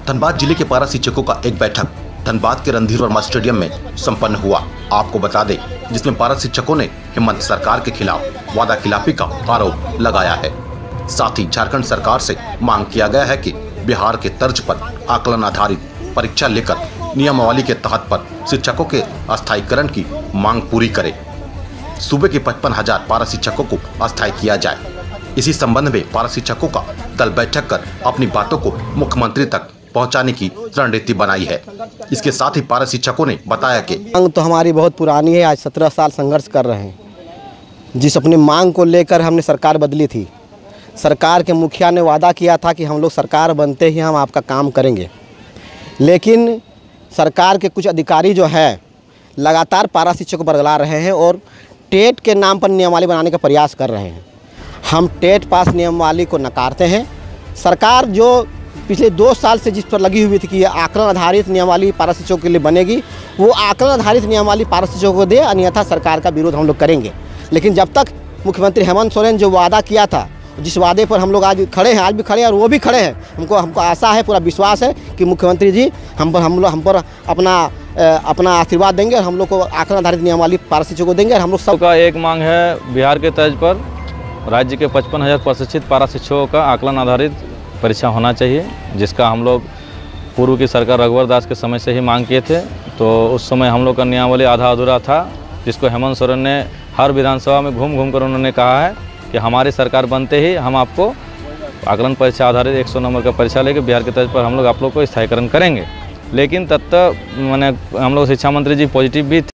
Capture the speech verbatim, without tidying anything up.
धनबाद जिले के पारा शिक्षकों का एक बैठक धनबाद के रणधीर वर्मा स्टेडियम में संपन्न हुआ। आपको बता दें, जिसमें पारा शिक्षकों ने हेमंत सरकार के खिलाफ वादा खिलाफी का आरोप लगाया है। साथ ही झारखंड सरकार से मांग किया गया है कि बिहार के तर्ज पर आकलन आधारित परीक्षा लेकर नियमावली के तहत पर शिक्षकों के अस्थायीकरण की मांग पूरी करे। सूबे के पचपन हजार पारा शिक्षकों को अस्थायी किया जाए। इसी संबंध में पारा शिक्षकों का दल बैठक कर अपनी बातों को मुख्यमंत्री तक पहुंचाने की रणनीति बनाई है। इसके साथ ही पारा शिक्षकों ने बताया कि मांग तो हमारी बहुत पुरानी है। आज सत्रह साल संघर्ष कर रहे हैं। जिस अपनी मांग को लेकर हमने सरकार बदली थी। सरकार के मुखिया ने वादा किया था कि हम लोग सरकार बनते ही हम आपका काम करेंगे, लेकिन सरकार के कुछ अधिकारी जो है लगातार पारा शिक्षकों को बरगला रहे हैं और टेट के नाम पर नियमावली बनाने का प्रयास कर रहे हैं। हम टेट पास नियमावली को नकारते हैं। सरकार जो पिछले दो साल से जिस पर लगी हुई थी कि ये आकलन आधारित नियमावली पारा शिक्षकों के लिए बनेगी, वो आकलन आधारित नियमावली पारा शिक्षकों को दे, अन्यथा सरकार का विरोध हम लोग करेंगे। लेकिन जब तक मुख्यमंत्री हेमंत सोरेन जो वादा किया था, जिस वादे पर हम लोग आज खड़े हैं, आज भी खड़े हैं और वो भी खड़े हैं, हमको हमको आशा है, पूरा विश्वास है कि मुख्यमंत्री जी हम पर हम लोग हम पर अपना अपना आशीर्वाद देंगे और हम लोग को आकलन आधारित नियमावली पारा शिक्षकों को देंगे। और हम लोग सबका एक मांग है, बिहार के तर्ज पर राज्य के पचपन हज़ार प्रशिक्षित पारा शिक्षकों का आकलन आधारित परीक्षा होना चाहिए, जिसका हम लोग पूर्व की सरकार रघुवर दास के समय से ही मांग किए थे। तो उस समय हम लोग का नियमावली आधा अधूरा था, जिसको हेमंत सोरेन ने हर विधानसभा में घूम घूम कर उन्होंने कहा है कि हमारी सरकार बनते ही हम आपको आकलन परीक्षा आधारित एक सौ नंबर का परीक्षा लेकर बिहार के तर्ज पर हम लोग आप लोग को स्थायीकरण करेंगे। लेकिन तब तक मैंने हम लोग शिक्षा मंत्री जी पॉजिटिव भी थे।